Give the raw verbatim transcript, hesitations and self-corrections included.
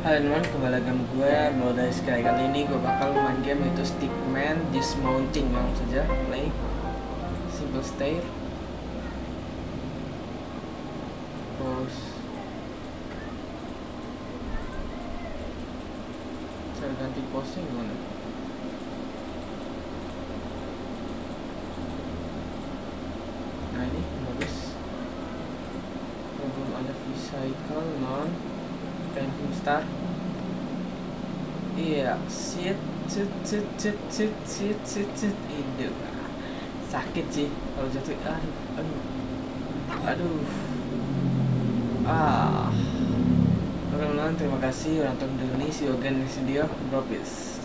Halo teman, kembali lagi sama gue. Mulai sekali kali ini gue bakal main game yaitu Stickman Dismounting. Langsung saja play. Simple stay. Terus saya ganti pose gimana? Nah ini bagus. Belum ada recycle non painting star. Iya, sit, sit, sit, sit, sit, sit, sit, sit, itu sakit sih kalau jatuh. Aduh, aduh, aduh, ah. Oke teman-teman, terima kasih udah nonton dulu nih. See you again next video. Bro, peace.